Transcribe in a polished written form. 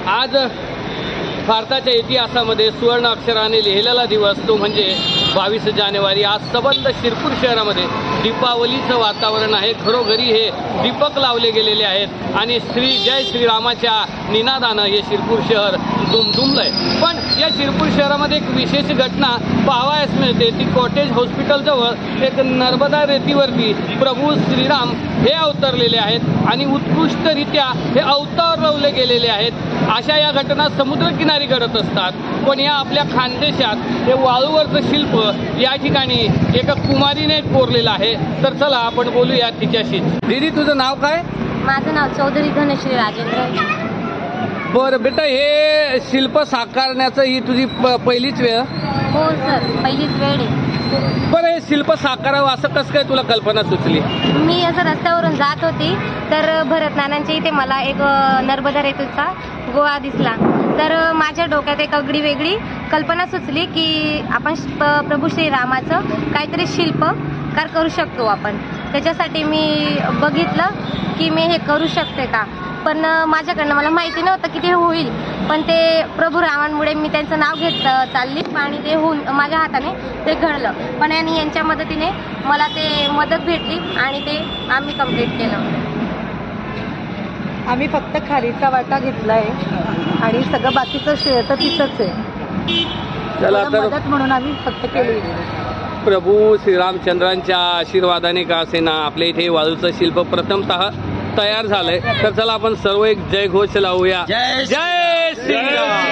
आज भारताच्या इतिहासामध्ये सुवर्ण अक्षराने लिहिलेला दिवस तो म्हणजे 22 जानेवारी। आज सबंध शिरपूर शहरामध्ये दीपावलीचं वातावरण आहे। घरोघरी हे दीपक लावले गेलेले आहेत आणि जय श्रीरामाच्या निनादानं हे शिरपूर शहर दुमदुमलंय। पण या शिरपूर शहरामध्ये एक विशेष घटना पाहावयास मिळते, ती कॉटेज हॉस्पिटलजवळ एक नर्मदा रेतीवरती प्रभू श्रीराम हे अवतरलेले आहेत आणि उत्कृष्टरित्या हे अवतरवले गेलेले आहेत। अशा या घटना समुद्रकिनारी घडत असतात, पण या आपल्या खानदेशात हे वाळूवरचं शिल्प या ठिकाणी एका कुमारीने कोरलेलं आहे। तर चला आपण बोलूया तिच्याशी। दीदी, तुझं नाव काय? माझं नाव चौधरी धनश्री राजेंद्र। बरं बेटा, हे शिल्प साकारण्याचं ही तुझी पहिलीच वेळ? हो सर, पहिलीच वेळ आहे। बरं, हे शिल्प साकारावं असं कसं काय तुला कल्पना सुचली? मी असं रस्त्यावरून जात होती तर भरत नानांच्या इथे मला एक नर्मदा रेतीचा गोळा दिसला, तर माझ्या डोक्यात एक अगदी वेगळी कल्पना सुचली की आपण प्रभू श्रीरामाचं काहीतरी शिल्पकार करू शकतो आपण। त्याच्यासाठी मी बघितलं की मी हे करू शकते का, पण माझ्याकडनं मला माहिती नव्हतं की ते होईल, पण ते प्रभू रामांमुळे मी त्यांचं नाव घेत चालली आणि ते होऊन माझ्या हाताने ते घडलं। पण यांच्या मदतीने मला ते मदत भेटली आणि ते आम्ही कंप्लीट केलं। आम्ही फक्त खारीचा वाटा घेतलाय आणि सगळं बाकीचं श्रेय तर तिचंच आहे। चला तर मदत म्हणून आम्ही फक्त केली। प्रभू श्रीरामचंद्रांच्या आशीर्वादाने का असेना आपल्या इथे वाळूचं शिल्प प्रथमतः तयार झालंय। तर चला आपण सर्व एक जय घोष लावूया। जय श्रीराम।